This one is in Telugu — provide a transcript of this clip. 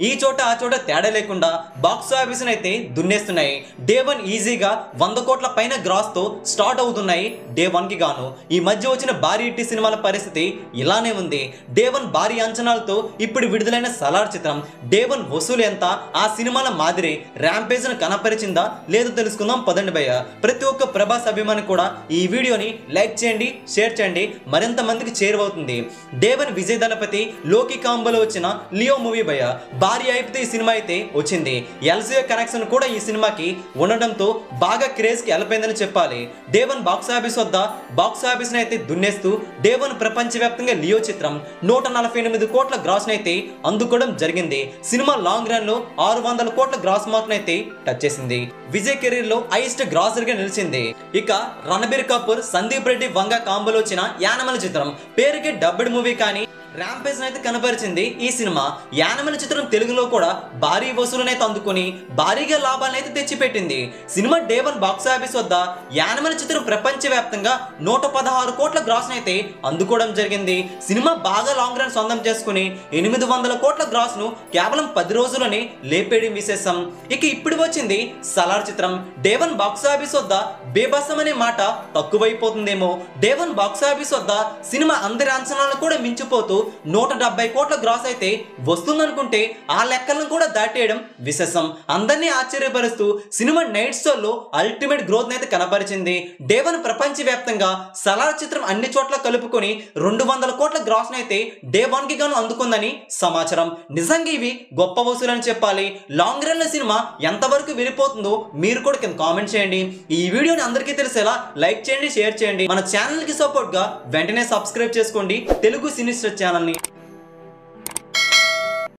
ఈ చోట ఆ చోట తేడా లేకుండా బాక్స్ ఆఫీస్ అయితే దున్నేస్తున్నాయి. డే 1 ఈజీగా 100 కోట్ల పైన గ్రాస్ తో స్టార్ట్ అవుతున్నాయి డే 1 కి గాను. ఈ మధ్య వచ్చిన భారీ హిట్ సినిమాల పరిస్థితి ఇలానే ఉంది. డే 1 భారీ అంచనాలతో ఇప్పుడు విడుదలైన సలార్ చిత్రం డే 1 వసూలు ఎంత, ఆ సినిమాల మాదిరి ర్యాంపేజ్ ను కనపరిచిందా లేదో తెలుసుకుందాం పదండి భయ్య. ప్రతి ఒక్క ప్రభాస్ అభిమాని కూడా ఈ వీడియోని లైక్ చేయండి, షేర్ చేయండి, మరింత మందికి చేరువవుతుంది. డే 1 విజయ్ దళపతి లోకి కాంబోలో వచ్చిన లియో మూవీ భయ్య భారీ హైప్ తో ఈ సినిమా అయితే వచ్చింది. ఎల్సీఓ కనెక్షన్ కూడా ఈ సినిమాకి ఉండడంతో బాగా క్రేజ్ కి వెళ్ళిపోయిందని చెప్పాలి. డే 1 బాక్స్ ఆఫీస్ వద్ద బాక్స్ ఆఫీస్ అయితే దున్నేస్తూ డే 1 ప్రపంచవ్యాప్తంగా లియో చిత్రం 148 కోట్ల గ్రాస్ అయితే అందుకోవడం జరిగింది. సినిమా లాంగ్ రన్ లో 600 కోట్ల గ్రాస్ మార్క్ అయితే టచ్ చేసింది. విజయ్ కెరీర్ లో హైయెస్ట్ గ్రాసర్ గా నిలిచింది. ఇక రణబీర్ కపూర్ సందీప్ రెడ్డి వంగ కాంబోలో వచ్చిన యానిమల్ చిత్రం పేరుకి డబ్బుడ్ మూవీ కానీ ర్యాంపేజ్ అయితే కనపరిచింది. ఈ సినిమా యానిమల్ చిత్రం తెలుగులో కూడా భారీ వసూలునైతే అందుకొని భారీగా లాభాలను అయితే తెచ్చిపెట్టింది. సినిమా డే 1 బాక్స్ ఆఫీస్ వద్ద యానిమల్ చిత్రం ప్రపంచవ్యాప్తంగా 116 కోట్ల గ్రాస్ అయితే అందుకోవడం జరిగింది. సినిమా బాగా లాంగ్ రన్ సొంతం చేసుకుని 800 కోట్ల గ్రాస్ ను కేవలం 10 రోజుల్లోనే లేపేయడం విశేషం. ఇక ఇప్పుడు వచ్చింది సలార్ చిత్రం. డే 1 బాక్స్ ఆఫీస్ వద్ద బేబసం అనే మాట తక్కువైపోతుందేమో. డే 1 బాక్స్ ఆఫీస్ వద్ద సినిమా అందరి అంచనాలను కూడా మించిపోతూ 170 కోట్ల గ్రాస్ అయితే వస్తుందనుకుంటే ఆ లెక్కలను కూడా దాటేయడం విశేషం. అందరినీ ఆశ్చర్యపరుస్తూ సినిమా నైట్ షోలో అల్టిమేట్ గ్రోత్ అయితే కనపరిచింది. డే 1 ప్రపంచవ్యాప్తంగా సలార్ చిత్రం అన్ని చోట్ల కలుపుకొని 200 కోట్ల గ్రాస్ అయితే డే 1 కి గాను అందుకుందని సమాచారం. నిజంగా ఇవి గొప్ప వసూలు అని చెప్పాలి. లాంగ్ రన్ లో సినిమా ఎంతవరకు వెళ్ళిపోతుందో మీరు కూడా కింద కామెంట్ చేయండి. ఈ వీడియోని అందరికీ తెలిసేలా లైక్ చేయండి, షేర్ చేయండి. మన ఛానల్ కి సపోర్ట్ గా వెంటనే సబ్స్క్రైబ్ చేసుకోండి తెలుగు సినీ స్టార్ ఛానల్ ని.